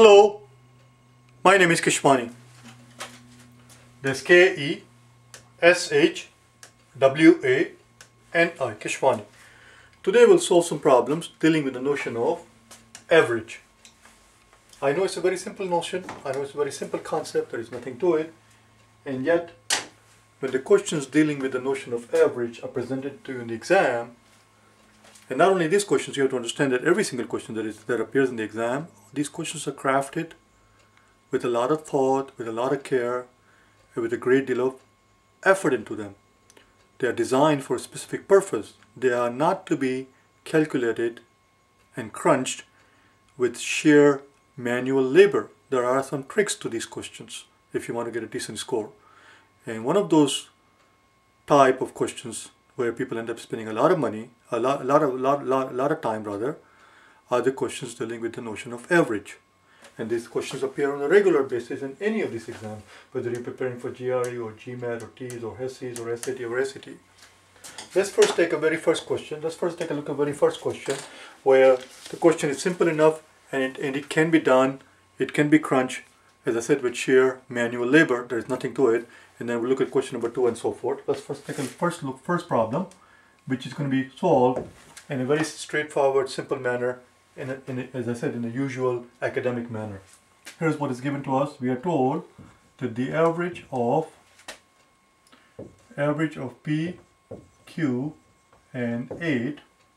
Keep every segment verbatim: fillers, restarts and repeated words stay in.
Hello, my name is Keshwani. That's K E S H W A N I, Keshwani. Today we'll solve some problems dealing with the notion of average. I know it's a very simple notion, I know it's a very simple concept, there is nothing to it, and yet when the questions dealing with the notion of average are presented to you in the exam, and not only these questions, you have to understand that every single question that is that appears in the exam, these questions are crafted with a lot of thought, with a lot of care, and with a great deal of effort into them. They are designed for a specific purpose. They are not to be calculated and crunched with sheer manual labor. There are some tricks to these questions if you want to get a decent score. And one of those type of questions where people end up spending a lot of money, a lot, a lot of, lot, lot, lot of time rather, are the questions dealing with the notion of average. And these questions appear on a regular basis in any of these exams, whether you're preparing for G R E or G M A T or T E A S or H E S I or S A T or S A T. Let's first take a very first question. Let's first take a look at the very first question, where the question is simple enough and it, and it can be done, it can be crunched, as I said, with sheer manual labor. There is nothing to it. And then we'll look at question number two and so forth. Let's first take a first look, first problem, which is going to be solved in a very straightforward, simple manner, in, a, in a, as I said, in the usual academic manner. Here's what is given to us. We are told that the average of average of P, Q, and eight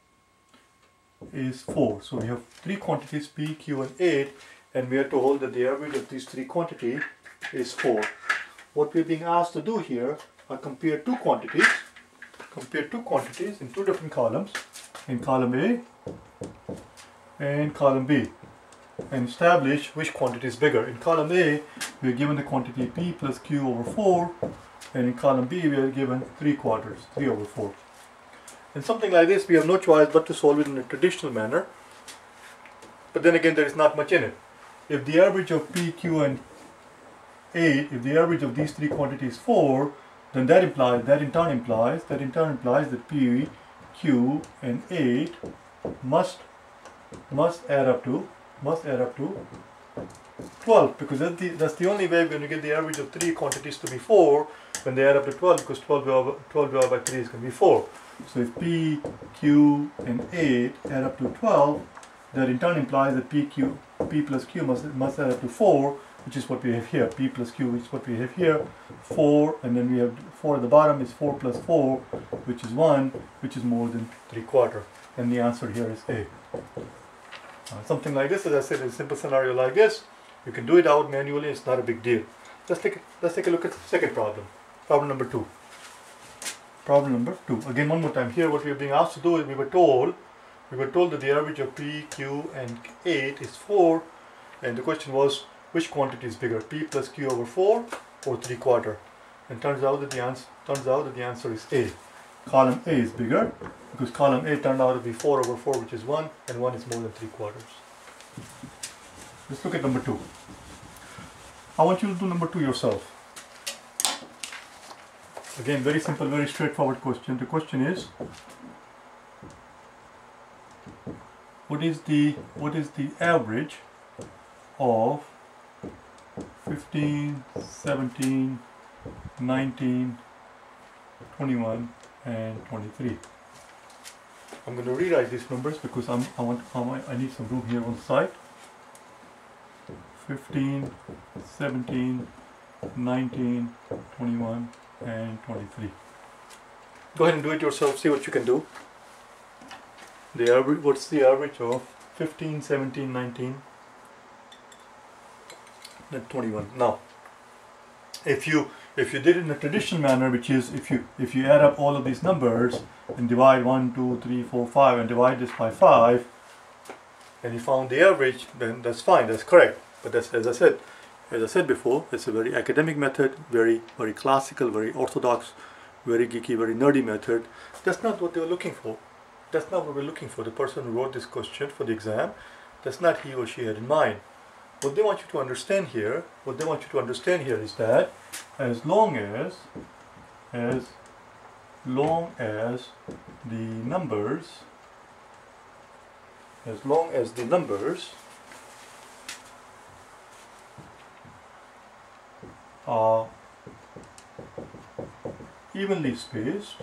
is four. So we have three quantities, P, Q, and eight, and we are told that the average of these three quantities is four. What we're being asked to do here are compare two quantities, compare two quantities in two different columns, in column A and column B, and establish which quantity is bigger. In column A, we are given the quantity P plus Q over four, and in column B, we are given three quarters, three over four. In something like this, we have no choice but to solve it in a traditional manner, but then again, there is not much in it. If the average of P, Q, and eight, if the average of these three quantities is four, then that implies, that in turn implies, that in turn implies that P, Q, and eight must, must add up to, must add up to twelve, because that's the, that's the only way we're going to get the average of three quantities to be four when they add up to twelve, because twelve divided by three is going to be four. So if P, Q, and eight add up to twelve, that in turn implies that P, Q, P plus Q must, must add up to four, which is what we have here. P plus Q, which is what we have here, four, and then we have four at the bottom is four plus four, which is one, which is more than three quarter. And the answer here is A. Uh, something like this, as I said, in a simple scenario like this, you can do it out manually, it's not a big deal. Let's take, let's take a look at the second problem, problem number two. Problem number two. Again, one more time, here what we are being asked to do is we were told, we were told that the average of P, Q, and eight is four, and the question was, which quantity is bigger, P plus Q over four or three quarter? And turns out that the answer turns out that the answer is A. Column A is bigger because column A turned out to be four over four, which is one, and one is more than three quarters. Let's look at number two. I want you to do number two yourself. Again, very simple, very straightforward question. The question is, what is the what is the average of fifteen, seventeen, nineteen, twenty-one, and twenty-three. I'm going to rewrite these numbers because I'm, I want I need some room here on the side. fifteen, seventeen, nineteen, twenty-one, and twenty-three. Go ahead and do it yourself. See what you can do. The average. What's the average of fifteen, seventeen, nineteen? twenty-one. Now, if you if you did it in a traditional manner, which is if you if you add up all of these numbers and divide one, two, three, four, five, and divide this by five, and you found the average, then that's fine, that's correct. But that's, as I said, as I said before, it's a very academic method, very very classical, very orthodox, very geeky, very nerdy method. That's not what they were looking for. That's not what we're looking for. The person who wrote this question for the exam, that's not he or she had in mind. What they want you to understand here, what they want you to understand here is that as long as, as long as the numbers, as long as the numbers are evenly spaced,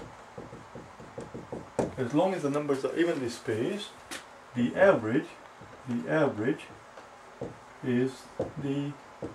as long as the numbers are evenly spaced, the average, the average is the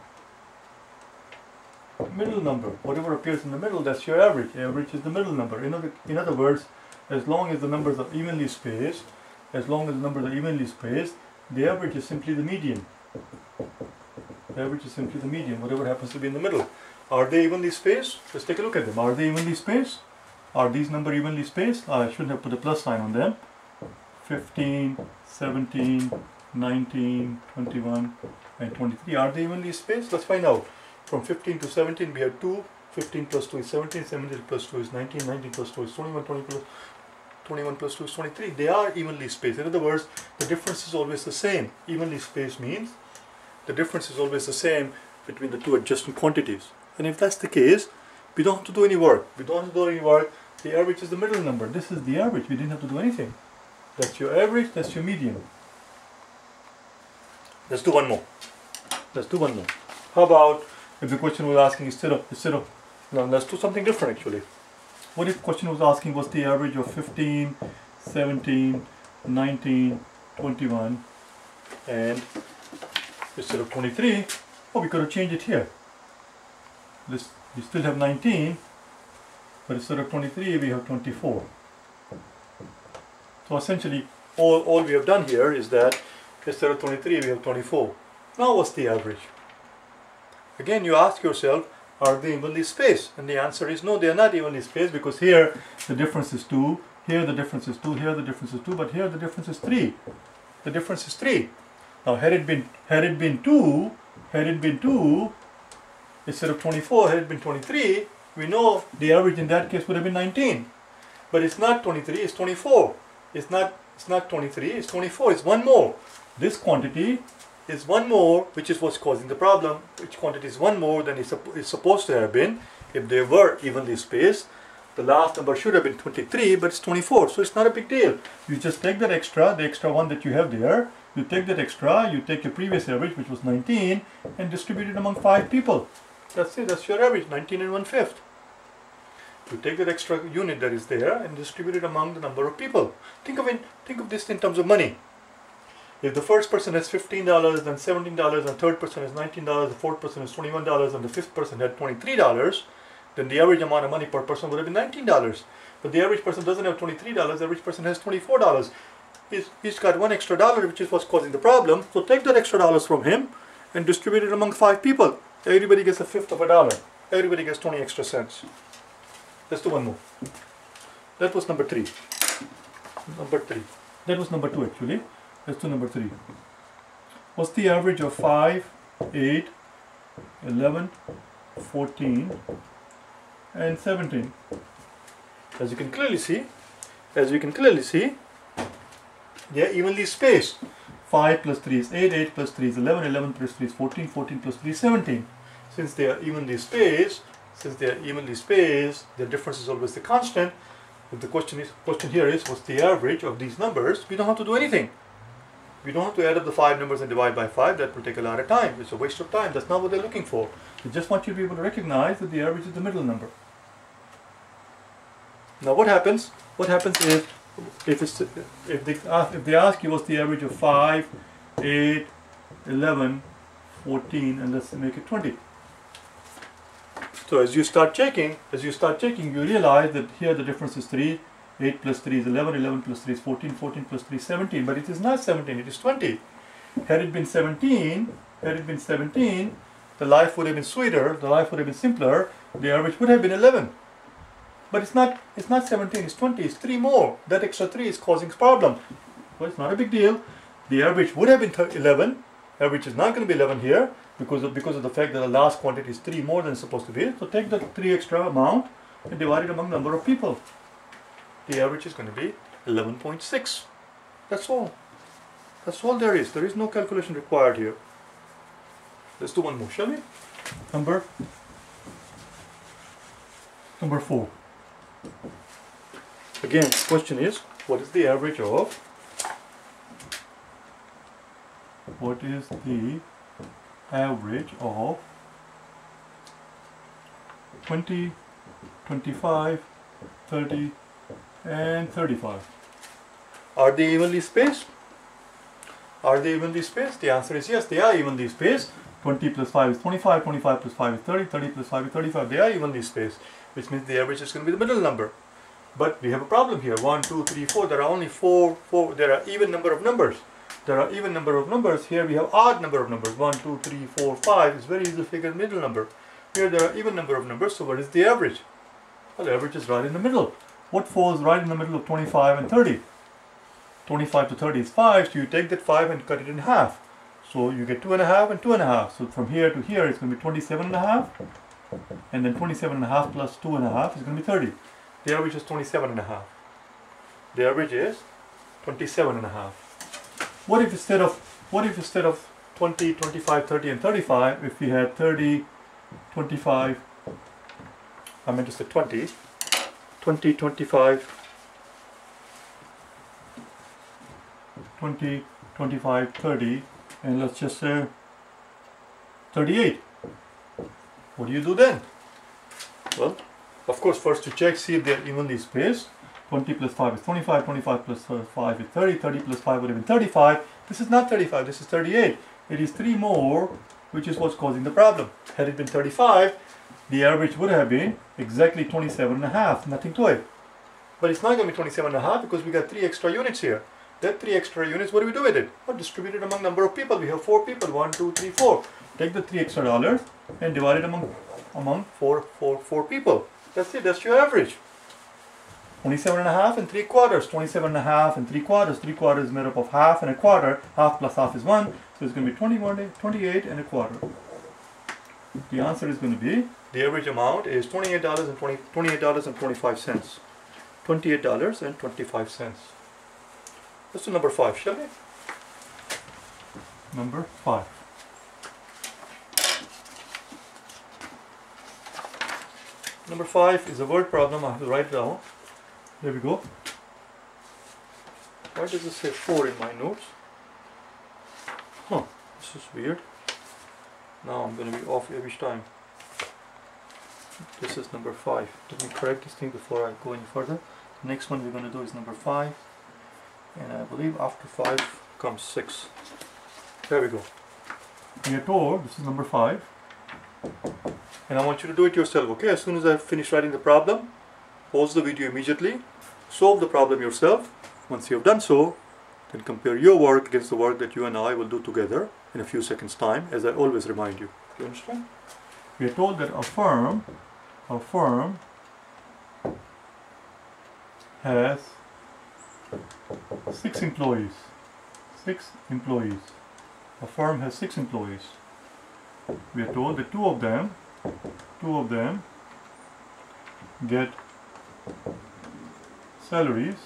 middle number. Whatever appears in the middle, that's your average. Average is the middle number. In other, in other words, as long as the numbers are evenly spaced, as long as the numbers are evenly spaced, the average is simply the median. The average is simply the median, whatever happens to be in the middle. Are they evenly spaced? Let's take a look at them. Are they evenly spaced? Are these numbers evenly spaced? I shouldn't have put a plus sign on them. fifteen, seventeen, nineteen, twenty-one, and twenty-three. Are they evenly spaced? Let's find out. From fifteen to seventeen we have two. fifteen plus two is seventeen. seventeen plus two is nineteen. nineteen plus two is twenty-one. twenty plus, twenty-one plus two is twenty-three. They are evenly spaced. In other words, the difference is always the same. Evenly spaced means the difference is always the same between the two adjacent quantities. And if that's the case, we don't have to do any work. We don't have to do any work. The average is the middle number. This is the average. We didn't have to do anything. That's your average. That's your median. Let's do one more. Let's do one more. How about if the question was asking instead of instead of no, let's do something different actually. What if the question was asking what's the average of fifteen, seventeen, nineteen, twenty-one, and instead of twenty-three, oh, we could have changed it here. This, we still have nineteen, but instead of twenty-three, we have twenty-four. So essentially, all, all we have done here is that instead of twenty-three, we have twenty-four. Now what's the average? Again, you ask yourself, are they evenly spaced? And the answer is no, they are not evenly spaced, because here the difference is two, here the difference is two, here the difference is two, but here the difference is three. The difference is three. Now had it been had it been two, had it been two, instead of twenty-four, had it been twenty-three, we know the average in that case would have been nineteen. But it's not twenty-three, it's twenty-four. It's not it's not twenty-three, it's twenty-four, it's one more. This quantity is one more, which is what's causing the problem. Which quantity is one more than it's, it's supposed to have been if they were evenly spaced. The last number should have been twenty-three, but it's twenty-four, so it's not a big deal. You just take that extra, the extra one that you have there, you take that extra, you take your previous average, which was nineteen, and distribute it among five people. That's it, that's your average, nineteen and one fifth. You take that extra unit that is there and distribute it among the number of people. Think of it, think of this in terms of money. If the first person has fifteen dollars, then seventeen dollars, and the third person has nineteen dollars, the fourth person has twenty-one dollars, and the fifth person had twenty-three dollars, then the average amount of money per person would have been nineteen dollars. But the average person doesn't have twenty-three dollars, the average person has twenty-four dollars. He's, he's got one extra dollar, which is what's causing the problem. So take that extra dollars from him and distribute it among five people. Everybody gets a fifth of a dollar. Everybody gets twenty extra cents. Let's do one more. That was number three. Number three. That was number two actually. Let's do number three. What's the average of five, eight, eleven, fourteen, and seventeen? As you can clearly see, as you can clearly see, they are evenly spaced. five plus three is eight, eight plus three is eleven, eleven plus three is fourteen, fourteen plus three is seventeen. Since they are evenly spaced, since they are evenly spaced, the difference is always the constant. If the question is question here is what's the average of these numbers, we don't have to do anything. We don't have to add up the five numbers and divide by five. That will take a lot of time. It's a waste of time. That's not what they're looking for. They just want you to be able to recognize that the average is the middle number. Now what happens? What happens if if it's if they ask, if they ask you what's the average of five, eight, eleven, fourteen, and let's make it twenty. So as you start checking, as you start checking, you realize that here the difference is three. eight plus three is eleven, eleven plus three is fourteen, fourteen plus three is seventeen, but it is not seventeen, it is twenty. Had it been seventeen, had it been seventeen, the life would have been sweeter, the life would have been simpler, the average would have been eleven. But it's not, it's not seventeen, it's twenty, it's three more. That extra three is causing problem. Well, it's not a big deal. The average would have been eleven, average is not going to be eleven here, because of, because of the fact that the last quantity is three more than it's supposed to be. So take the three extra amount and divide it among the number of people. The average is going to be eleven point six. That's all. That's all there is. There is no calculation required here. Let's do one more, shall we? Number number four. Again, the question is, what is the average of what is the average of twenty, twenty-five, thirty, and thirty-five. Are they evenly spaced? Are they evenly spaced? The answer is yes, they are evenly spaced. twenty plus five is twenty-five, twenty-five plus five is thirty, thirty plus five is thirty-five. They are evenly spaced, which means the average is going to be the middle number. But we have a problem here. one, two, three, four. There are only four, four. There are even number of numbers. There are even number of numbers. Here we have odd number of numbers. one, two, three, four, five. It's very easy to figure the middle number. Here there are even number of numbers. So what is the average? Well, the average is right in the middle. What falls right in the middle of twenty-five and thirty? twenty-five to thirty is five. So you take that five and cut it in half. So you get two and a half and two and a half. So from here to here it's going to be twenty-seven and a half. And then twenty-seven and a half plus two and a half is going to be thirty. The average is twenty-seven and a half. The average is twenty-seven and a half. What if instead of what if instead of twenty, twenty-five, thirty, and thirty-five, if we had thirty, twenty-five, I meant to say twenty, twenty, twenty-five, twenty, twenty-five, thirty, and let's just say thirty-eight. What do you do then? Well, of course, first to check, see if they are evenly spaced. twenty plus five is twenty-five, twenty-five plus five is thirty, thirty plus five would have been thirty-five. This is not thirty-five, this is thirty-eight. It is three more, which is what's causing the problem. Had it been thirty-five, the average would have been exactly twenty-seven and a half, nothing to it. But it's not going to be twenty-seven and a half because we got three extra units here. That three extra units, what do we do with it? Well, distribute it among number of people. We have four people, one, two, three, four. Take the three extra dollars and divide it among, among four, four, four people. That's it, that's your average. twenty-seven and a half and three quarters. twenty-seven and a half and three quarters. Three quarters is made up of half and a quarter. Half plus half is one. So it's going to be twenty-one, twenty-eight and a quarter. The answer is going to be, the average amount is twenty-eight dollars and twenty-eight dollars and twenty-five cents. twenty-eight dollars and twenty-five cents. Let's do number five, shall we? Number five. Number five is a word problem. I have to write it down. There we go. Why does it say four in my notes? Huh, this is weird. Now I'm going to be off every time. This is number five. Let me correct this thing before I go any further. The next one we're going to do is number five. And I believe after five comes six. There we go. We are told this is number five. And I want you to do it yourself, okay? As soon as I finish writing the problem, pause the video immediately, solve the problem yourself. Once you have done so, then compare your work against the work that you and I will do together in a few seconds time, as I always remind you. Do you understand? We are told that a firm, a firm has six employees. Six employees. A firm has six employees. We are told that two of them, two of them get salaries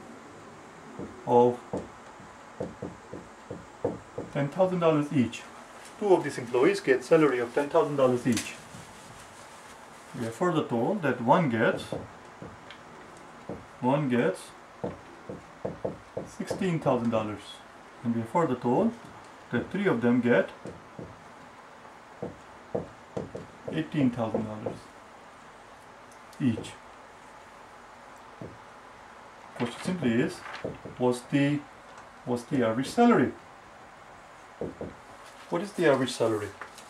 of ten thousand dollars each. Two of these employees get salary of ten thousand dollars each. We are further told that one gets one gets sixteen thousand dollars, and we are further told that three of them get eighteen thousand dollars each. Question simply is, what's the what's the average salary? What is the average salary?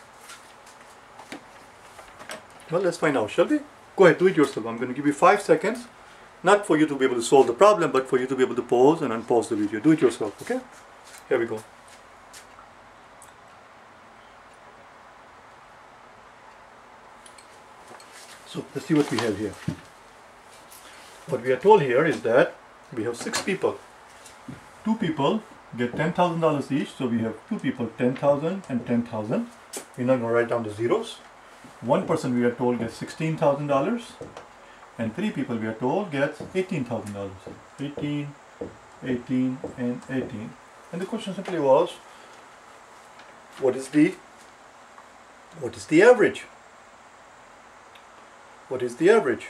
Well, let's find out, shall we? Go ahead, do it yourself. I'm going to give you five seconds, not for you to be able to solve the problem, but for you to be able to pause and unpause the video. Do it yourself, okay? Here we go. So let's see what we have here. What we are told here is that we have six people. Two people get ten thousand dollars each, so we have two people, ten thousand and ten thousand. We're not going to write down the zeros. One person, we are told, gets sixteen thousand dollars, and three people, we are told, gets eighteen thousand dollars. eighteen, eighteen, and eighteen. And the question simply was, what is the what is the average? What is the average?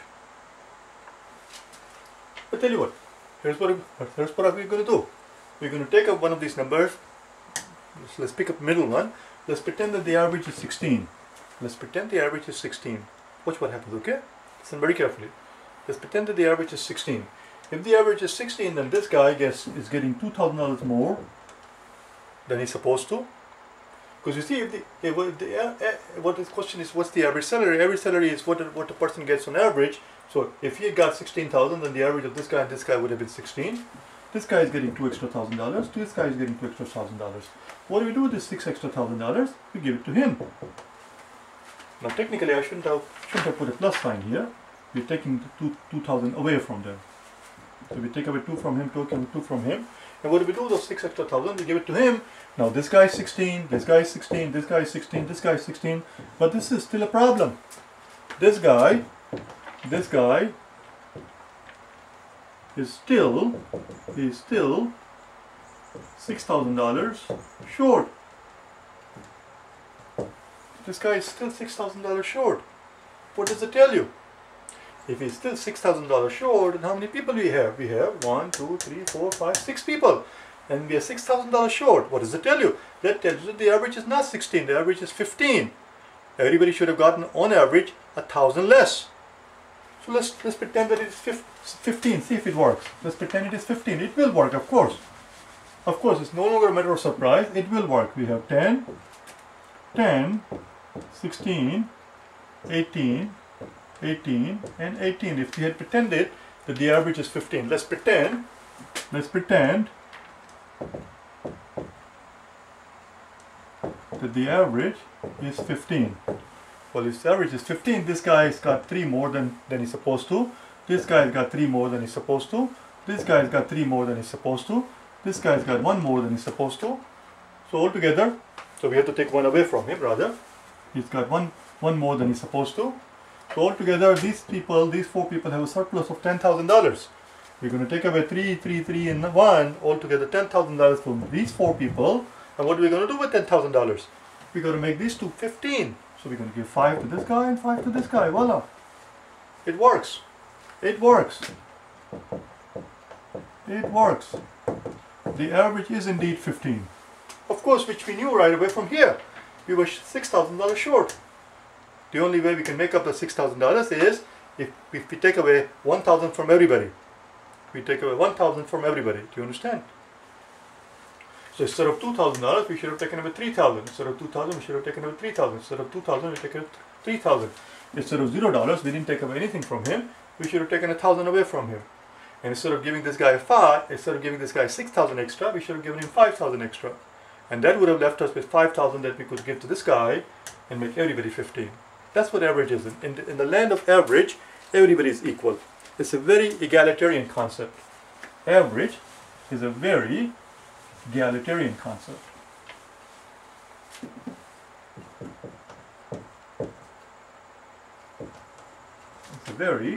I'll tell you what. Here's what here's what we're going to do. We're going to take up one of these numbers. So let's pick up the middle one. Let's pretend that the average is sixteen. Let's pretend the average is sixteen. Watch what happens, okay? Listen very carefully. Let's pretend that the average is sixteen. If the average is sixteen, then this guy gets is getting two thousand dollars more than he's supposed to. Because you see, if the, if the uh, uh, what the question is, what's the average salary? Average salary is what what the person gets on average. So if he got sixteen thousand, then the average of this guy and this guy would have been sixteen. This guy is getting two extra thousand dollars. This guy is getting two extra thousand dollars. What do we do with this six extra thousand dollars? We give it to him. Now technically, I shouldn't have shouldn't have put a plus sign here. We're taking the two two thousand away from them. So we take away two from him, two two from him. And what do we do with those six extra thousand? We give it to him. Now this guy is sixteen, this guy is sixteen, this guy is sixteen, this guy is sixteen. But this is still a problem. This guy, this guy is still is still six thousand dollars short. This guy is still six thousand dollars short. What does it tell you? If he's still six thousand dollars short, then how many people do we have? We have one, two, three, four, five, six people. And we are six thousand dollars short. What does it tell you? That tells you that the average is not sixteen, the average is fifteen. Everybody should have gotten, on average, a thousand less. So let's, let's pretend that it is fifteen, see if it works. Let's pretend it is fifteen. It will work, of course. Of course, it's no longer a matter of surprise. It will work. We have ten, ten, sixteen, eighteen, eighteen, and eighteen. If we had pretended that the average is fifteen, let's pretend, let's pretend that the average is fifteen. Well, if the average is fifteen, this guy's got three more than, than he's supposed to. This guy's got three more than he's supposed to. This guy's got three more than he's supposed to. This guy's got one more than he's supposed to. So altogether, so we have to take one away from him rather. He's got one, one more than he's supposed to. So altogether, these people, these four people have a surplus of ten thousand dollars. We're going to take away three, three, three, and one. Altogether, ten thousand dollars from these four people. And what are we going to do with ten thousand dollars? We're going to make these two fifteen. So we're going to give five to this guy and five to this guy. Voila. It works. It works. It works. The average is indeed fifteen. Of course, which we knew right away from here. We were six thousand dollars short. The only way we can make up the six thousand dollars is if, if we take away one thousand dollars from everybody. We take away one thousand dollars from everybody. Do you understand? So instead of two thousand dollars, we should have taken away three thousand dollars. Instead of two thousand dollars, we should have taken away three thousand dollars. Instead of two thousand dollars, we take away three thousand dollars. Instead of zero dollars, we didn't take away anything from him. We should have taken one thousand dollars away from him. And instead of giving this guy five, instead of giving this guy six thousand dollars extra, we should have given him five thousand dollars extra. And that would have left us with five thousand dollars that we could give to this guy and make everybody fifteen. That's what average is. In the, in the land of average, everybody is equal. It's a very egalitarian concept. Average is a very egalitarian concept. It's a very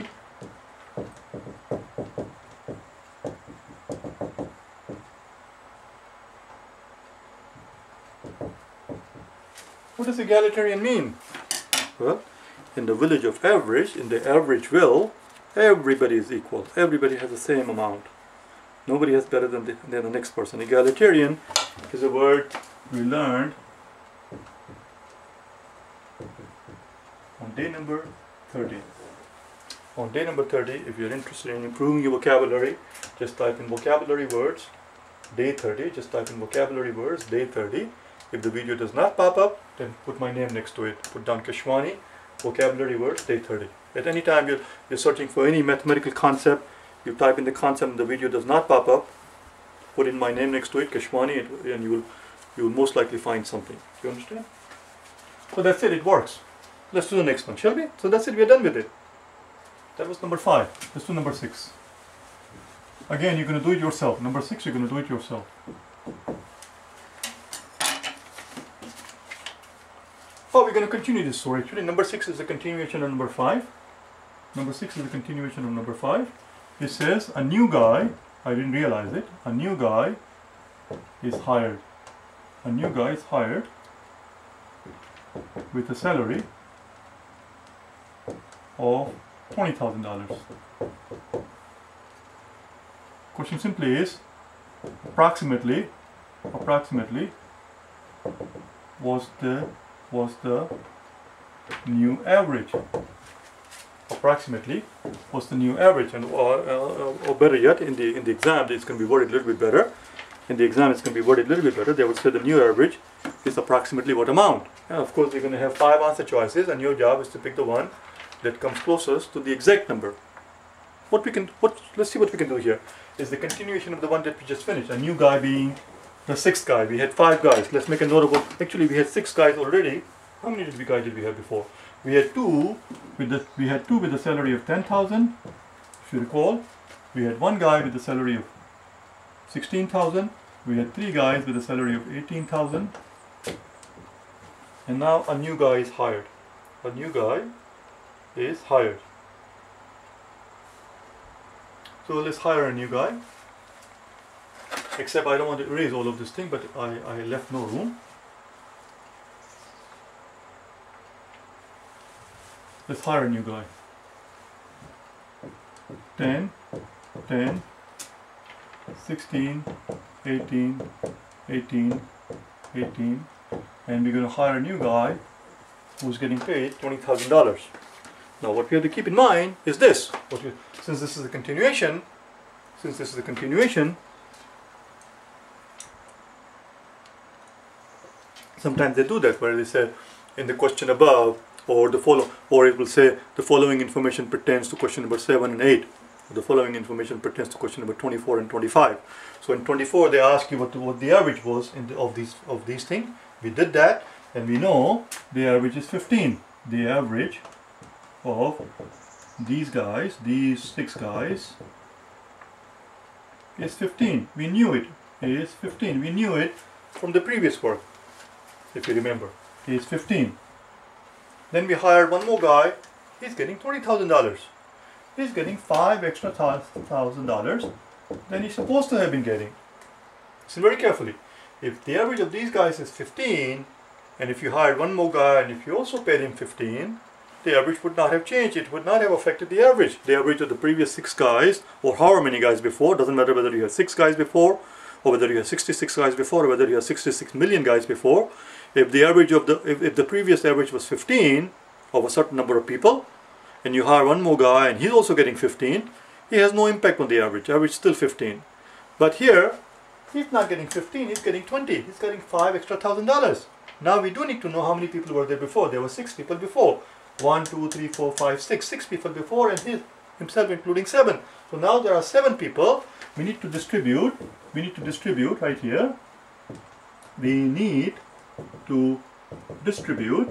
What does egalitarian mean? Well, in the village of average, in the Averageville, everybody is equal. Everybody has the same amount. Nobody has better than the, than the next person. Egalitarian is a word we learned on day number thirty. On day number thirty, if you're interested in improving your vocabulary, just type in vocabulary words, day thirty. Just type in vocabulary words, day thirty. If the video does not pop up, then put my name next to it. Put down Keshwani, vocabulary words, day thirty. At any time you're, you're searching for any mathematical concept, you type in the concept and the video does not pop up, put in my name next to it, Keshwani, and you will, you will most likely find something. You understand? So that's it, it works. Let's do the next one, shall we? So that's it, we're done with it. That was number five. Let's do number six. Again, you're going to do it yourself. Number six, you're going to do it yourself. Oh, we're going to continue this story. Actually, number six is a continuation of number five. Number six is a continuation of number five. It says, a new guy, I didn't realize it, a new guy is hired. A new guy is hired with a salary of twenty thousand dollars. Question simply is, approximately, approximately, was the was the new average. approximately what's the new average, and or, uh, or better yet, in the in the exam it's going to be worded a little bit better. In the exam it's going to be worded a little bit better. They would say the new average is approximately what amount. And of course, you're going to have five answer choices, and your job is to pick the one that comes closest to the exact number. What we can, what let's see what we can do here is the continuation of the one that we just finished. A new guy being the sixth guy. We had five guys. Let's make a note about. Actually, we had six guys already. How many did we guys did we have before? We had two with the we had two with a salary of ten thousand. If you recall, we had one guy with a salary of sixteen thousand. We had three guys with a salary of eighteen thousand. And now a new guy is hired. A new guy is hired. So let's hire a new guy. Except I don't want to erase all of this thing, but I, I left no room. Let's hire a new guy. ten, ten, sixteen, eighteen, eighteen, eighteen, and we're going to hire a new guy who's getting paid twenty thousand dollars. Now what we have to keep in mind is this. What we, since this is a continuation, since this is a continuation, sometimes they do that where they say in the question above, or the follow, or it will say the following information pertains to question number seven and eight. The following information pertains to question number twenty-four and twenty-five. So in twenty-four they ask you what the, what the average was in the, of these of these things. We did that, and we know the average is fifteen. The average of these guys, these six guys, is fifteen. We knew it is fifteen. We knew it from the previous work, if you remember. It is fifteen. Then we hired one more guy. He's getting twenty thousand dollars. He's getting five extra thousand dollars than he's supposed to have been getting. Listen very carefully. If the average of these guys is fifteen, and if you hired one more guy and if you also paid him fifteen, the average would not have changed. It would not have affected the average. The average of the previous six guys, or however many guys before, doesn't matter whether you had six guys before, or whether you had sixty-six guys before, or whether you had sixty-six million guys before. If the average of the if, if the previous average was fifteen of a certain number of people, and you hire one more guy and he's also getting fifteen, he has no impact on the average. Average is still fifteen. But here, he's not getting fifteen, he's getting twenty. He's getting five extra thousand dollars. Now we do need to know how many people were there before. There were six people before. One, two, three, four, five, six. Six people before, and his, himself including seven. So now there are seven people. We need to distribute. We need to distribute right here. We need to distribute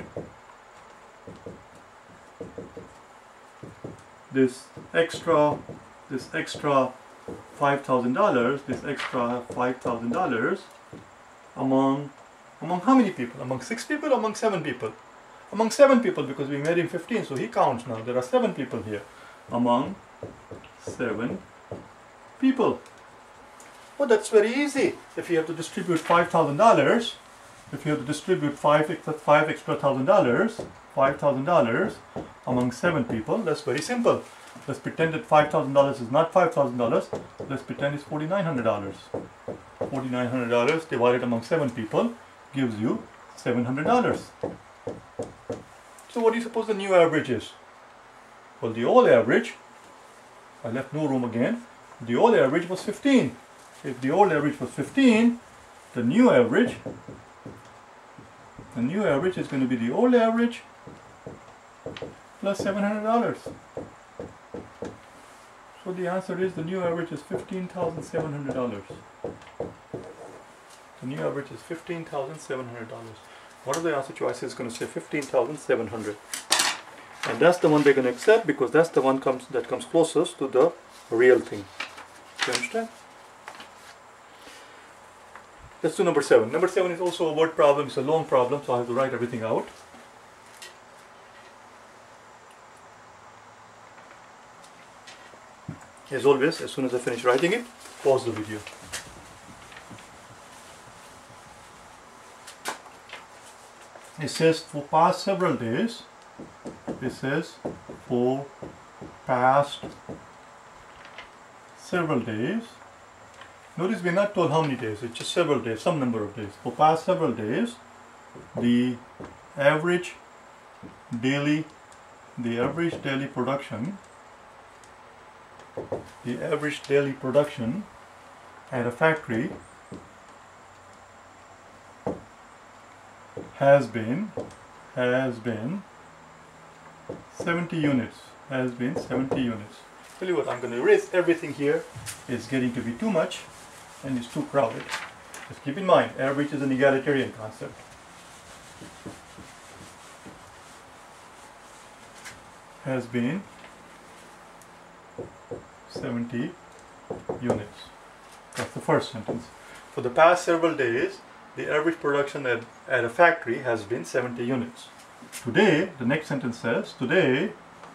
this extra, this extra five thousand dollars, this extra five thousand dollars among, among how many people? Among six people, or among seven people? Among seven people, because we made him fifteen, so he counts now. There are seven people here. Among seven people. Well, that's very easy. If you have to distribute five thousand dollars, if you have to distribute five extra, five extra thousand dollars, five thousand dollars among seven people, that's very simple. Let's pretend that five thousand dollars is not five thousand dollars. Let's pretend it's forty-nine hundred dollars. forty-nine hundred dollars divided among seven people gives you seven hundred dollars. So what do you suppose the new average is? Well, the old average, I left no room again, the old average was fifteen. If the old average was fifteen, the new average, the new average is going to be the old average plus seven hundred dollars. So the answer is the new average is fifteen thousand seven hundred dollars. The new average is fifteen thousand seven hundred dollars. One of the answer choices is going to say fifteen thousand seven hundred dollars. And that's the one they're going to accept because that's the one comes that comes closest to the real thing. Do you understand? Let's do number seven. Number seven is also a word problem. It's a long problem, so I have to write everything out. As always, as soon as I finish writing it, pause the video. It says for past several days, it says for past several days. Notice we're not told how many days, it's just several days, some number of days. For past several days, the average daily the average daily production, the average daily production at a factory has been, has been seventy units, has been seventy units. Tell you what, I'm going to erase everything here. It's getting to be too much and it's too crowded. Just keep in mind, average is an egalitarian concept. Has been seventy units. That's the first sentence. For the past several days, the average production at, at a factory has been seventy units. Today, the next sentence says, today,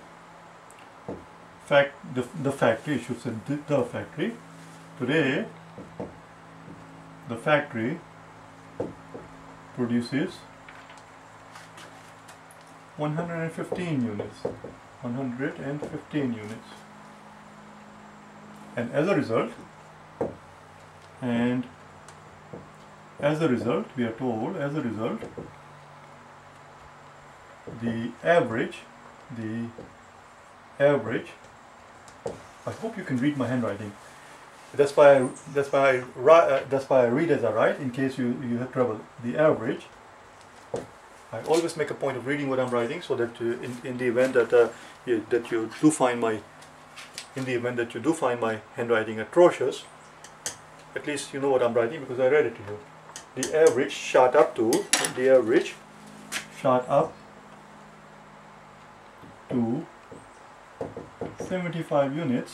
fact, the, the factory, I should say the, the factory, today, the factory produces one hundred fifteen units, one hundred fifteen units. And as a result, and as a result, we are told, as a result, the average, the average, I hope you can read my handwriting. That's why I, that's why I, uh, that's why I read as I write, in case you, you have trouble. The average, I always make a point of reading what I'm writing, so that uh, in, in the event that, uh, you, that you do find my, in the event that you do find my handwriting atrocious, at least you know what I'm writing because I read it to you. The average shot up to, the average shot up to seventy-five units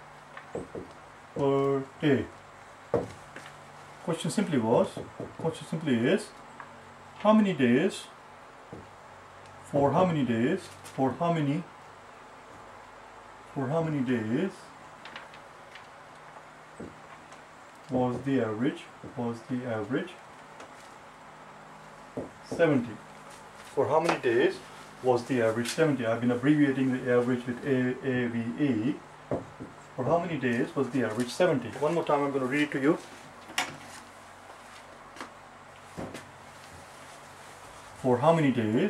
per day. Question simply was, question simply is, how many days, for how many days, for how many, for how many days was the average, was the average seventy. For how many days was the average seventy? I've been abbreviating the average with A, A, V, E. For how many days was the average seventy? One more time I'm going to read it to you. For how many days,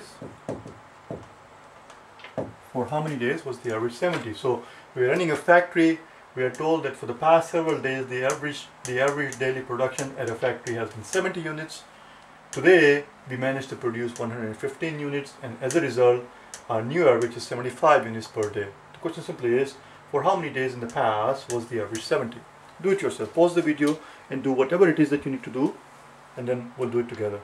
for how many days was the average seventy? So we are running a factory. We are told that for the past several days the average, the average daily production at a factory has been seventy units. Today we managed to produce one hundred fifteen units, and as a result our new average is seventy-five units per day. The question simply is, for how many days in the past was the average seventy? Do it yourself. Pause the video and do whatever it is that you need to do, and then we'll do it together.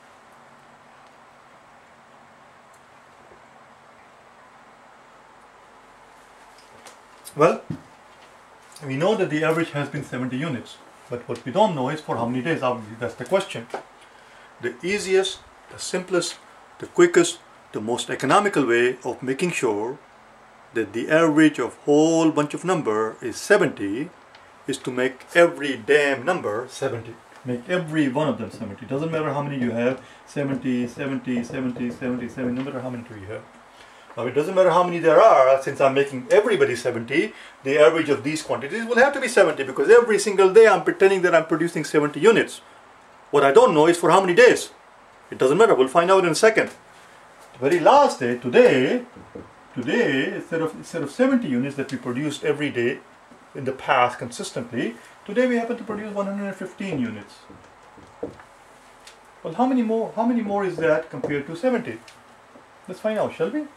Well, we know that the average has been seventy units, but what we don't know is for how many days. Obviously, that's the question. The easiest, the simplest, the quickest, the most economical way of making sure that the average of whole bunch of number is seventy is to make every damn number seventy. Make every one of them seventy. Doesn't matter how many you have, seventy, seventy, seventy, seventy, seventy, no matter how many you have. Now it doesn't matter how many there are, since I'm making everybody seventy, the average of these quantities will have to be seventy, because every single day I'm pretending that I'm producing seventy units. What I don't know is for how many days. It doesn't matter, we'll find out in a second. The very last day, today, today, instead of, instead of seventy units that we produced every day in the past consistently, today we happen to produce one hundred fifteen units. Well, how many more, how many more is that compared to seventy? Let's find out, shall we?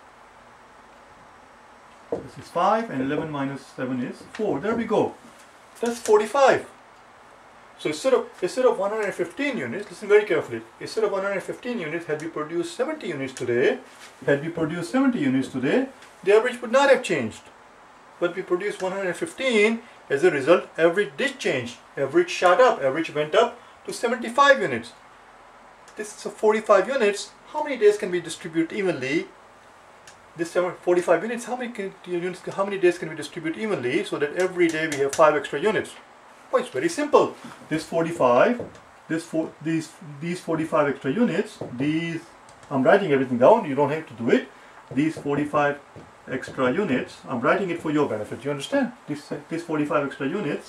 This is five, and eleven minus seven is four. There we go. That's forty-five. So instead of, instead of one hundred fifteen units, listen very carefully, instead of one hundred fifteen units, had we produced seventy units today, had we produced seventy units today, the average would not have changed. But we produced one hundred fifteen, as a result, average did change. Average shot up, average went up to seventy-five units. This is forty-five units. How many days can we distribute evenly? This forty-five units, how many can, units, how many days can we distribute evenly so that every day we have five extra units? Oh, it's very simple. This forty-five, this four, these these forty-five extra units, these, I'm writing everything down, you don't have to do it. These forty-five extra units, I'm writing it for your benefit, you understand? This, these forty-five extra units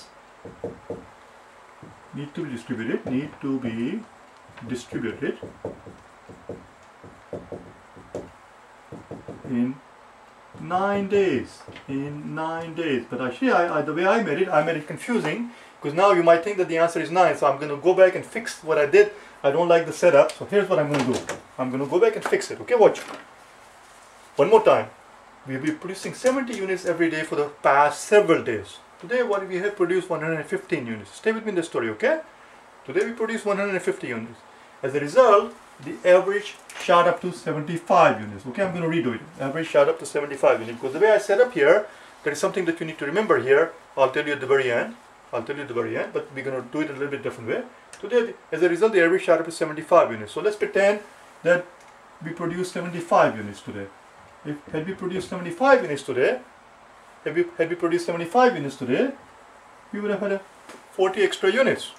need to be distributed, need to be distributed in nine days. In nine days. But actually, I, I, the way I made it, I made it confusing, because now you might think that the answer is nine. So I'm going to go back and fix what I did. I don't like the setup. So here's what I'm going to do. I'm going to go back and fix it. Okay, watch. One more time. We'll be producing seventy units every day for the past several days. Today, what we have produced one hundred fifteen units. Stay with me in the story, okay? Today we produced one hundred fifty units. As a result, the average shot up to seventy-five units. Okay, I'm going to redo it. Average shot up to seventy-five units. Because the way I set up here, there is something that you need to remember here. I'll tell you at the very end. I'll tell you at the very end, but we're going to do it a little bit different way. Today, as a result, the average shot up to seventy-five units. So let's pretend that we produced seventy-five units today. If had we produced seventy-five units today, had we, had we produced seventy-five units today, we would have had a forty extra units.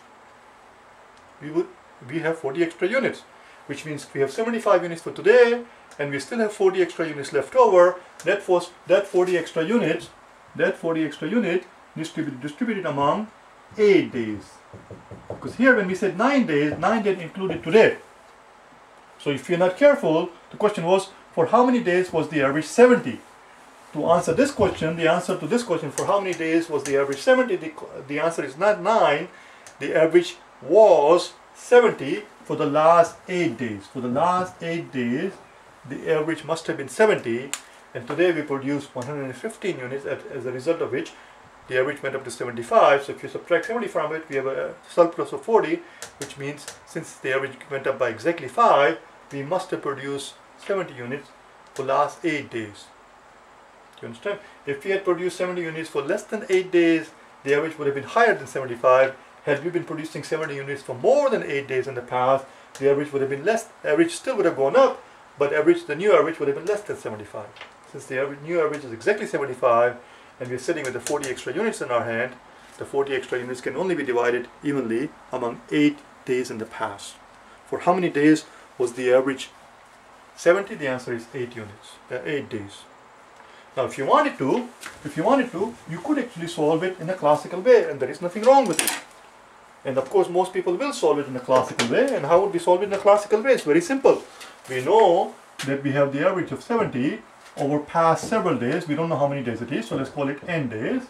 We would we have forty extra units, which means we have seventy-five units for today, and we still have forty extra units left over. That was that forty extra units. That forty extra unit needs to be distributed among eight days. Because here, when we said nine days, nine days included today. So if you're not careful, the question was, for how many days was the average seventy? To answer this question, the answer to this question, for how many days was the average seventy? The, the answer is not nine. The average was seventy for the last eight days. For the last eight days, the average must have been seventy. And today we produced one hundred fifteen units, as a result of which the average went up to seventy-five. So if you subtract seventy from it, we have a surplus of forty, which means since the average went up by exactly five, we must have produced seventy units for last eight days. Do you understand? If we had produced seventy units for less than eight days, the average would have been higher than seventy-five. Had we been producing seventy units for more than eight days in the past, the average would have been less. Average still would have gone up, but average, the new average would have been less than seventy-five. Since the average, new average is exactly seventy-five, and we're sitting with the forty extra units in our hand, the forty extra units can only be divided evenly among eight days in the past. For how many days was the average seventy? The answer is eight units, uh, eight days. Now, if you wanted to, if you wanted to, you could actually solve it in a classical way, and there is nothing wrong with it. And of course, most people will solve it in a classical way. And how would we solve it in a classical way? It's very simple. We know that we have the average of seventy over past several days. We don't know how many days it is, so let's call it n days.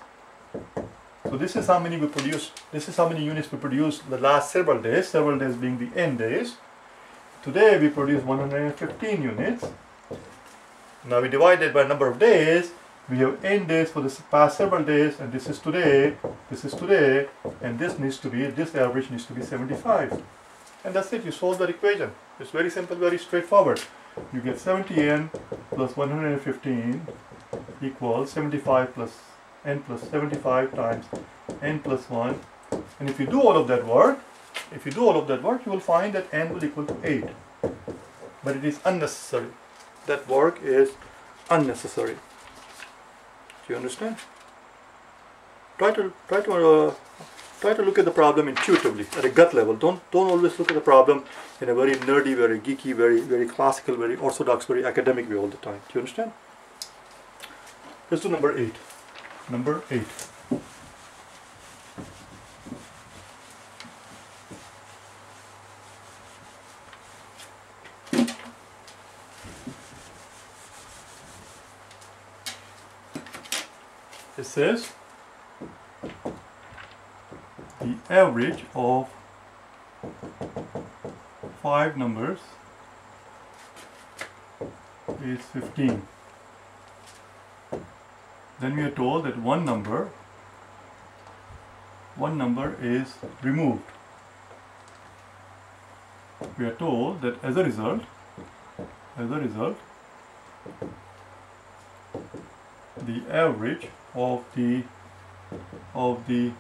So this is how many we produce. This is how many units we produce the last several days. Several days being the n days. Today we produce one hundred fifteen units. Now we divide it by number of days. We have n days for the past several days, and this is today, this is today, and this needs to be, this average needs to be seventy-five. And that's it, you solve that equation. It's very simple, very straightforward. You get seventy n plus one hundred fifteen equals seventy-five plus n plus seventy-five times n plus one. And if you do all of that work, if you do all of that work, you will find that n will equal to eight. But it is unnecessary. That work is unnecessary. Do you understand? Try to try to uh, try to look at the problem intuitively, at a gut level. Don't don't always look at the problem in a very nerdy, very geeky, very very classical, very orthodox, very academic way all the time. Do you understand? Let's do number eight. Number eight. It says the average of five numbers is fifteen. Then we are told that one number one number is removed. We are told that as a result as a result the average of the of the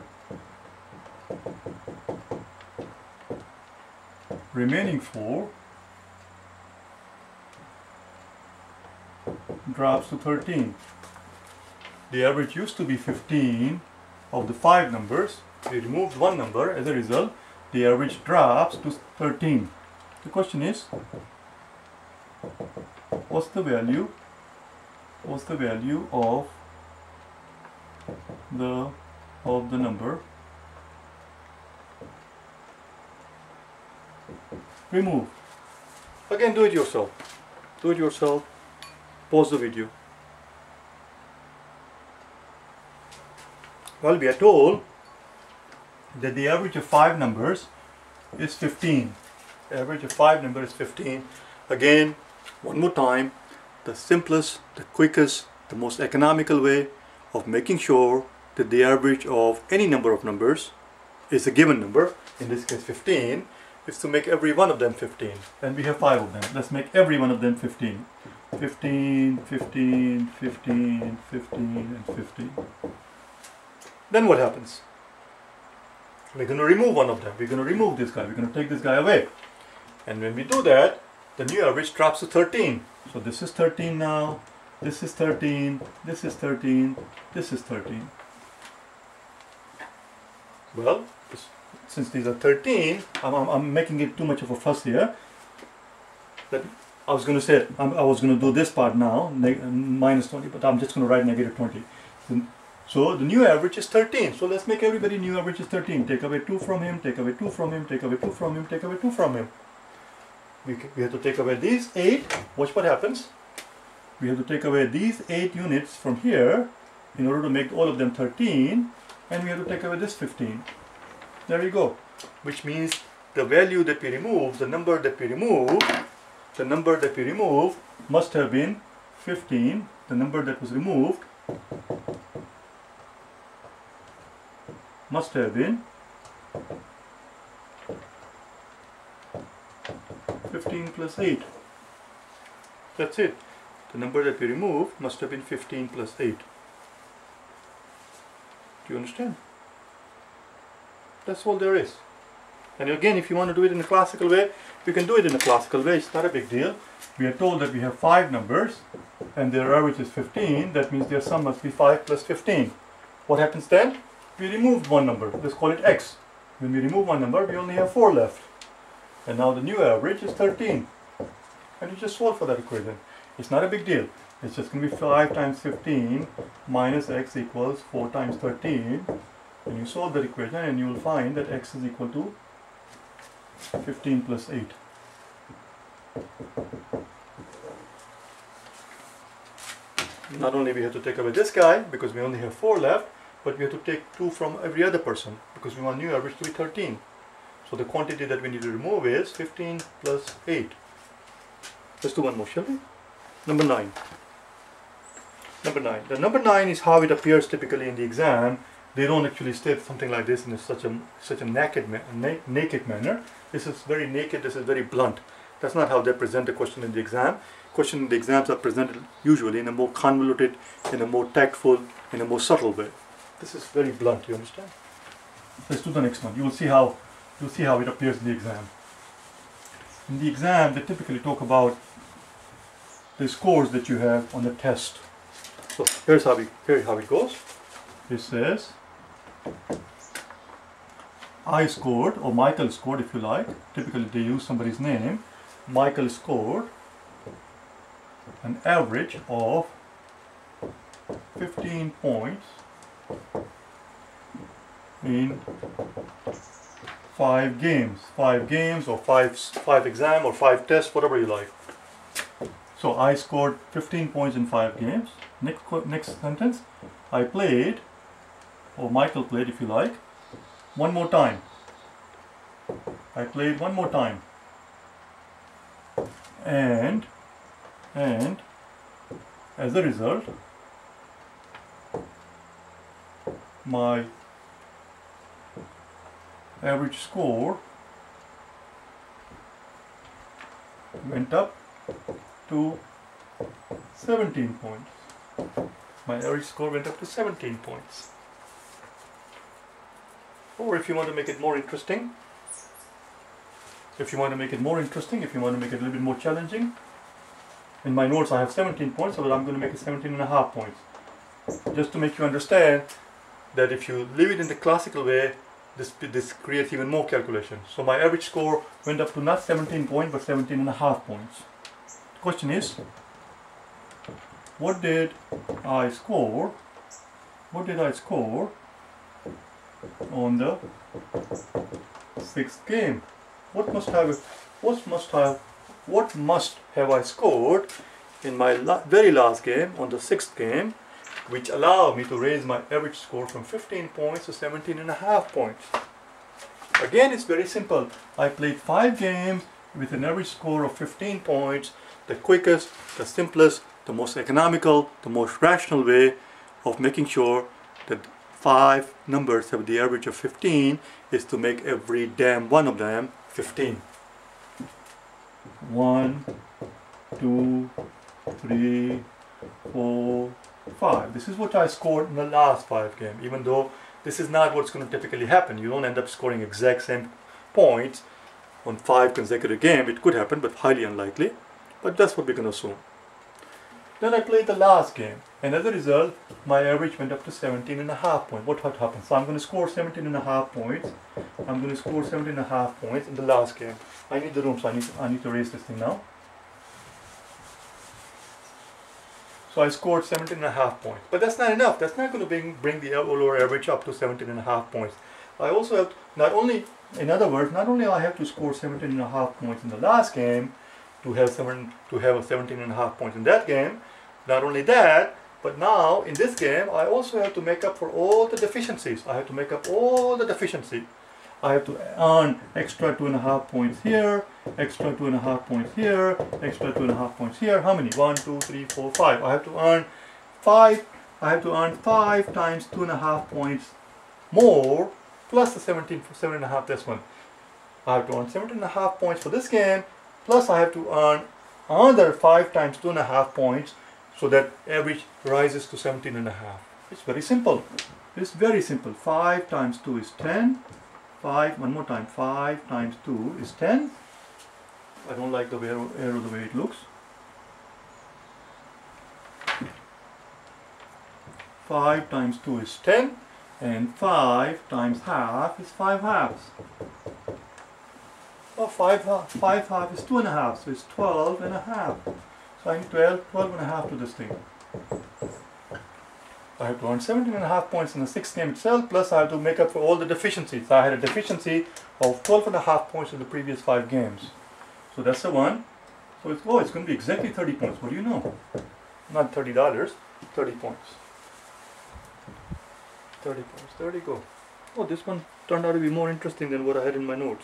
remaining four drops to thirteen. The average used to be fifteen of the five numbers. We removed one number. As a result, the average drops to thirteen. The question is, what's the value what's the value of the of the number remove? Again, do it yourself. Do it yourself. Pause the video. Well, we are told that the average of five numbers is fifteen. The average of five numbers is fifteen. Again, one more time, the simplest, the quickest, the most economical way of making sure that the average of any number of numbers is a given number, in this case fifteen, is to make every one of them fifteen. And we have five of them. Let's make every one of them fifteen. fifteen, fifteen, fifteen, fifteen, and fifteen. Then what happens? We're going to remove one of them. We're going to remove this guy. We're going to take this guy away. And when we do that, the new average drops to thirteen. So this is thirteen now. This is thirteen. This is thirteen. This is thirteen. Well, since these are thirteen, I'm, I'm, I'm making it too much of a fuss here. That I was going to say, I'm, I was going to do this part now, minus twenty, but I'm just going to write negative twenty. So the new average is thirteen. So let's make everybody new average is thirteen. Take away two from him, take away two from him, take away two from him, take away two from him. We, we have to take away these eight. Watch what happens. We have to take away these eight units from here in order to make all of them thirteen. And we have to take away this fifteen. There you go. Which means the value that we remove, the number that we remove, the number that we remove must have been fifteen. The number that was removed must have been fifteen plus eight. That's it. The number that we removed must have been fifteen plus eight. Do you understand? That's all there is. And again, if you want to do it in a classical way, you can do it in a classical way. It's not a big deal. We are told that we have five numbers and their average is fifteen. That means their sum must be five plus fifteen. What happens then? We removed one number. Let's call it x. When we remove one number, we only have four left. And now the new average is thirteen. And you just solve for that equation. It's not a big deal. It's just going to be five times fifteen minus x equals four times thirteen. And you solve that equation and you will find that x is equal to fifteen plus eight. Not only we have to take away this guy because we only have four left, but we have to take two from every other person because we want new average to be thirteen. So the quantity that we need to remove is fifteen plus eight. Let's do one more, shall we? Number nine. Number nine. The number nine is how it appears typically in the exam. They don't actually state something like this in such a such a naked ma na naked manner. This is very naked. This is very blunt. That's not how they present the question in the exam. Question in the exams are presented usually in a more convoluted, in a more tactful, in a more subtle way. This is very blunt. You understand? Let's do the next one. You will see how you will see how it appears in the exam. In the exam, they typically talk about the scores that you have on the test. So here's how we here's how it goes. It says I scored, or Michael scored if you like. Typically they use somebody's name. Michael scored an average of fifteen points in five games. Five games or five, five exam or five tests, whatever you like. So I scored fifteen points in five games. Next, next sentence. I played, or Michael played if you like, one more time. I played one more time. And, and, as a result, my average score went up to seventeen points. My average score went up to seventeen points. Or if you want to make it more interesting, if you want to make it more interesting, if you want to make it a little bit more challenging, in my notes I have seventeen points, so I'm going to make it seventeen and a half points. Just to make you understand that if you leave it in the classical way, this, this creates even more calculation. So my average score went up to not seventeen points, but seventeen and a half points. The question is, what did I score? What did I score on the sixth game? What must have what must have what must have I scored in my la very last game, on the sixth game, which allowed me to raise my average score from fifteen points to seventeen and a half points. Again, it's very simple. I played five games with an average score of fifteen points, the quickest, the simplest, the most economical, the most rational way of making sure that five numbers have the average of fifteen is to make every damn one of them fifteen. One, two, three, four, five. This is what I scored in the last five games, even though this is not what's going to typically happen. You don't end up scoring exact same points on five consecutive games. It could happen, but highly unlikely. But that's what we're going to assume. Then I played the last game, and as a result, my average went up to seventeen and a half points. What had happened? So I'm going to score seventeen and a half points. I'm going to score seventeen and a half points in the last game. I need the room, so I need to, I need to erase this thing now. So I scored seventeen and a half points. But that's not enough. That's not going to bring, bring the lower average up to seventeen and a half points. I also have to, not only, in other words, not only I have to score seventeen and a half points in the last game to have seven, to have a seventeen and a half points in that game. Not only that, but now in this game I also have to make up for all the deficiencies. I have to make up all the deficiency. I have to earn extra two and a half points here, extra two and a half points here, extra two and a half points here. How many? One, two, three, four, five. I have to earn five. I have to earn five times two and a half points more, plus the seventeen for seven and a half. This one. I have to earn seventeen and a half points for this game, plus I have to earn another five times two and a half points, so that average rises to seventeen and a half. It's very simple. It's very simple. five times two is ten. five, one more time, five times two is ten. I don't like the arrow, arrow the way it looks. five times two is ten, and five times half is five halves. Oh, five, five half is two and a half, so it's twelve and a half. So I need to add twelve and a half to this thing. I have to earn seventeen and a half points in the sixth game itself, plus I have to make up for all the deficiencies. I had a deficiency of twelve and a half points in the previous five games. So that's the one. So it's, oh, it's going to be exactly thirty points. What do you know? Not thirty dollars, thirty points. thirty points. There you go. Oh, this one turned out to be more interesting than what I had in my notes.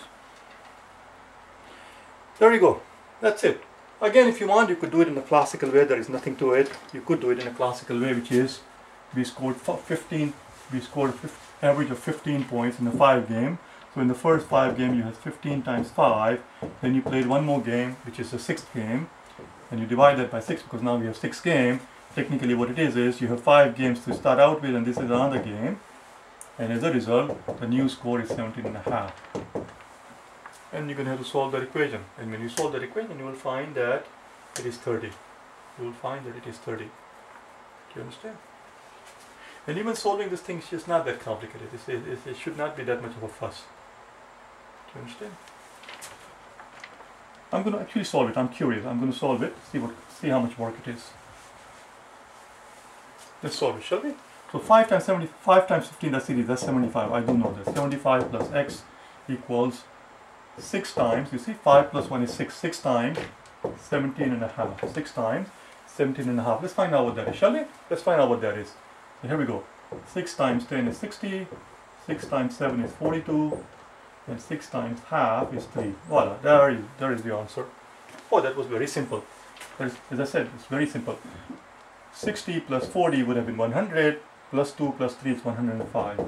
There you go. That's it. Again, if you want, you could do it in a classical way. There is nothing to it. You could do it in a classical way, which is we scored fifteen. We scored an average of fifteen points in the five game. So in the first five game, you had fifteen times five. Then you played one more game, which is the sixth game, and you divide that by six because now we have six games. Technically, what it is is you have five games to start out with, and this is another game. And as a result, the new score is seventeen and a half. And you're going to have to solve that equation. And when you solve that equation, you will find that it is thirty. You will find that it is thirty. Do you understand? And even solving this thing is just not that complicated. It's, it, it, it should not be that much of a fuss. Do you understand? I'm going to actually solve it. I'm curious. I'm going to solve it. See what, see how much work it is. Let's solve it, shall we? So five times seventy, five times fifteen. That's easy. That's seventy-five. I do know that. seventy-five plus x equals six times. You see, five plus one is six. Six times seventeen and a half. Six times seventeen and a half. Let's find out what that is, shall we? Let's find out what that is. So here we go. six times ten is sixty. six times seven is forty-two. And six times half is three. Voila, there is, there is the answer. Oh, that was very simple. Is, as I said, it's very simple. sixty plus forty would have been one hundred. Plus two plus three is one hundred five.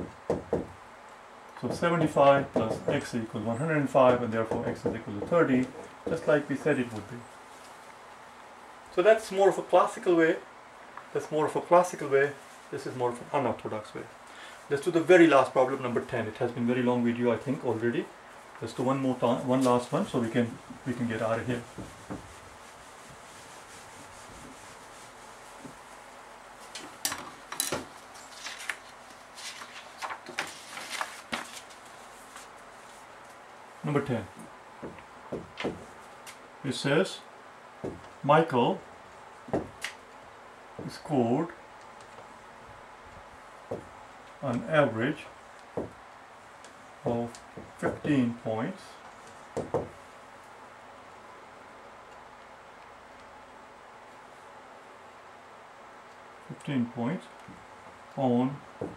So seventy-five plus x equals one hundred five, and therefore x is equal to thirty, just like we said it would be. So that's more of a classical way. That's more of a classical way. This is more of an unorthodox way. Let's do the very last problem, number ten. It has been very long video, I think, already. Let's do one more time, one last one, so we can we can get out of here. Number ten. It says Michael scored an average of fifteen points fifteen points on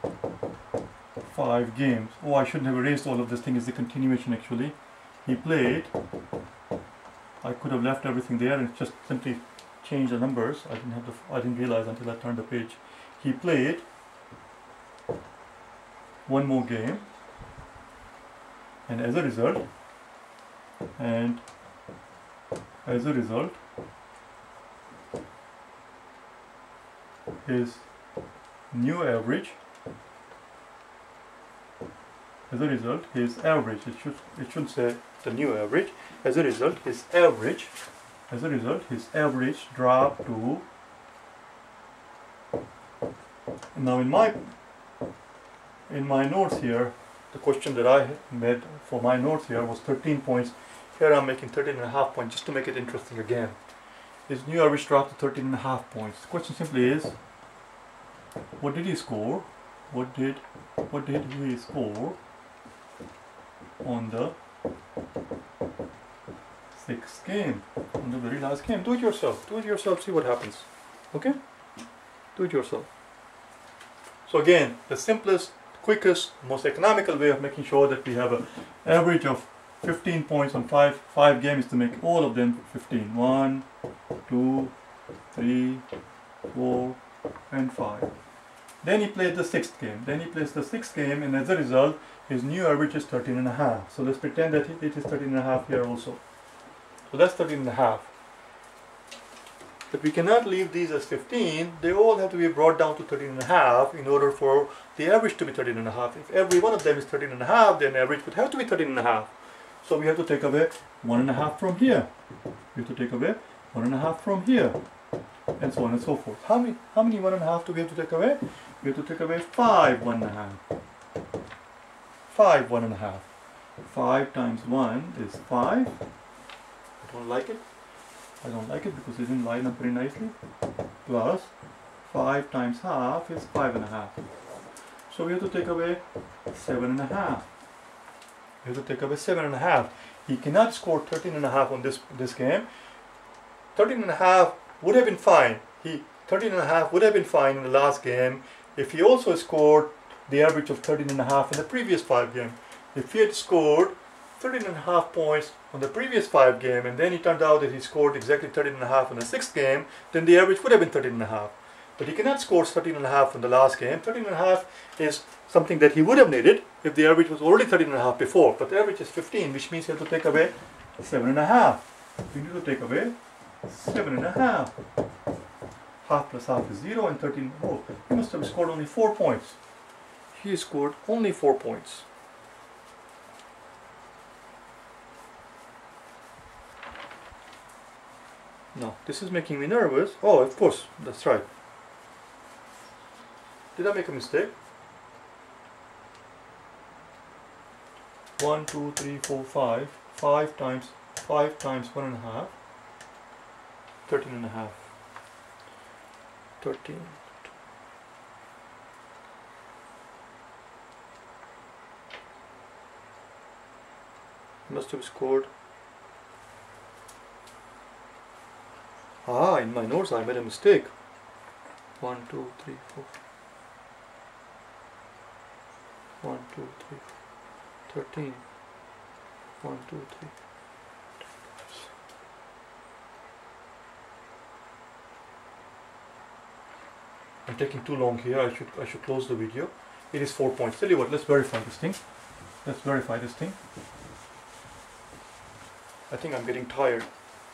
five games. Oh, I shouldn't have erased all of this thing. Is the continuation actually. He played. I could have left everything there and just simply changed the numbers. I didn't have the. I didn't realize until I turned the page. He played one more game, and as a result, and as a result, his new average. As a result, his average. It should. It should say the new average. As a result, his average. As a result, his average dropped to. Now, in my in my notes here, the question that I made for my notes here was thirteen points. Here I'm making thirteen and a half points just to make it interesting again. His new average dropped to thirteen and a half points. The question simply is, what did he score? What did what did he score on the sixth game? On the very last game. Do it yourself. Do it yourself. See what happens. Okay? Do it yourself. So again, the simplest, quickest, most economical way of making sure that we have an average of fifteen points on five five games to make all of them fifteen. One, two, three, four, and five. Then he played the sixth game. Then he plays the sixth game, and as a result, his new average is thirteen and a half. So let's pretend that it is thirteen and a half here also. So that's thirteen and a half. But we cannot leave these as fifteen. They all have to be brought down to thirteen and a half in order for the average to be thirteen and a half. If every one of them is thirteen and a half, then average would have to be thirteen and a half. So we have to take away one and a half from here. We have to take away one and a half from here, and so on and so forth. How many? How many one and a half do we have to take away? We have to take away five one and a half. Five one and a half. Five times one is five. I don't like it. I don't like it because it didn't line up very nicely. Plus five times half is five and a half. So we have to take away seven and a half. We have to take away seven and a half. He cannot score thirteen and a half on this this game. Thirteen and a half would have been fine. He thirteen and a half would have been fine in the last game if he also scored the average of thirteen and a half in the previous five game. If he had scored thirteen and a half points on the previous five game, and then it turned out that he scored exactly thirteen and a half in the sixth game, then the average would have been thirteen and a half. But he cannot score thirteen and a half in the last game. thirteen and a half is something that he would have needed if the average was already thirteen and a half before. But the average is fifteen, which means you have to take away seven and a half. You need to take away seven and a half. Half plus half is zero, and thirteen. Oh, he must have scored only four points. He scored only four points. No, this is making me nervous. Oh, of course, that's right. Did I make a mistake? One, two, three, four, five. Five times five times one and a half. Thirteen and a half. Thirteen. Must have scored. Ah, in my notes I made a mistake. One, two, three, four. One, two, three, four. Thirteen. One, two, three. I'm taking too long here. I should I should close the video. It is four points. Tell you what, let's verify this thing. Let's verify this thing. I think I'm getting tired.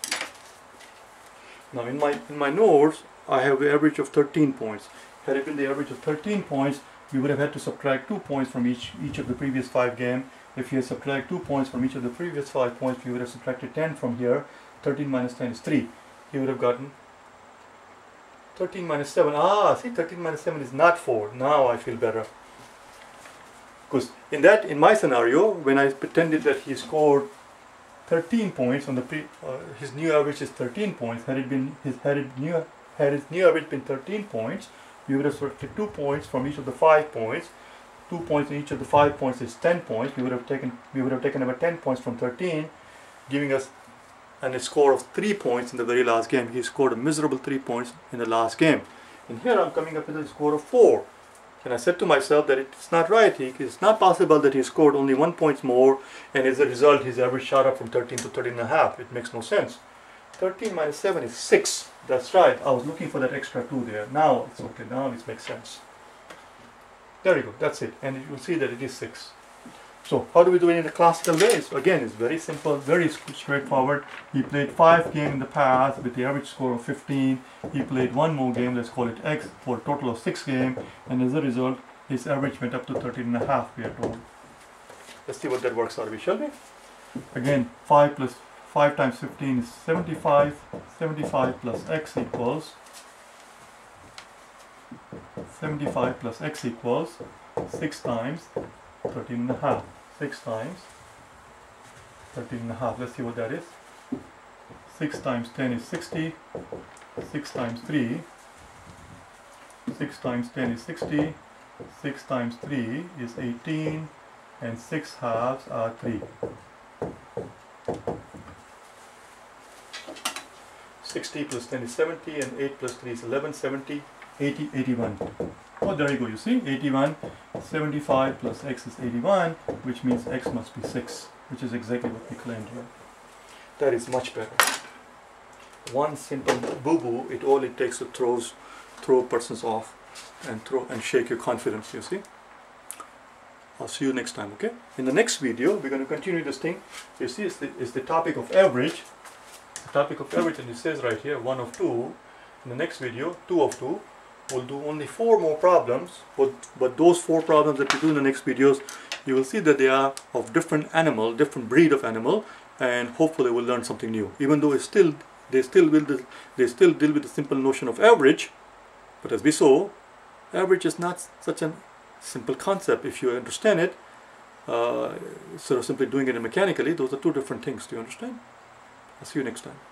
Now in my in my notes I have the average of thirteen points. Had it been the average of thirteen points, we would have had to subtract two points from each each of the previous five games. If you subtract two points from each of the previous five points, we would have subtracted ten from here. thirteen minus ten is three. He would have gotten thirteen minus seven. Ah, see, thirteen minus seven is not four. Now I feel better. Because in that, in my scenario, when I pretended that he scored thirteen points on the pre, uh, his new average is thirteen points. Had it been his had it new had his new average been thirteen points, we would have subtracted two points from each of the five points. Two points in each of the five points is ten points. We would have taken we would have taken about ten points from thirteen, giving us and a score of three points in the very last game. He scored a miserable three points in the last game. And here I'm coming up with a score of four. And I said to myself that it's not right. He, it's not possible that he scored only one point more, and as a result his average shot up from thirteen to thirteen and a half. It makes no sense. thirteen minus seven is six. That's right. I was looking for that extra two there. Now it's okay. Now it makes sense. There you go. That's it. And you will see that it is six. So how do we do it in the classical way? So again, it's very simple, very straightforward. He played five games in the past with the average score of fifteen. He played one more game, let's call it X, for a total of six games. And as a result, his average went up to thirteen and a half, we are told. Let's see what that works out, shall we? Again, five plus five times fifteen is seventy-five. seventy-five plus X equals seventy-five plus X equals six times thirteen and a half. six times thirteen and a half. Let's see what that is. six times ten is sixty. six times three. six times ten is sixty. six times three is eighteen. And six halves are three. sixty plus ten is seventy, and eight plus three is eleven. seventy, eighty, eighty-one. Oh, there you go, you see, eighty-one, seventy-five plus X is eighty-one, which means X must be six, which is exactly what we claimed here. That is much better. One simple boo-boo, it all it takes to throws, throw persons off and throw and shake your confidence, you see. I'll see you next time, okay? In the next video, we're going to continue this thing. You see, it's the, it's the topic of average. The topic of average, and it says right here, one of two. In the next video, two of two. We'll do only four more problems, but, but those four problems that we do in the next videos, you will see that they are of different animal, different breed of animal, and hopefully we'll learn something new. Even though it's still, they still will, they still deal with the simple notion of average, but as we saw, average is not such a simple concept if you understand it. Uh, instead of simply doing it mechanically, those are two different things. Do you understand? I'll see you next time.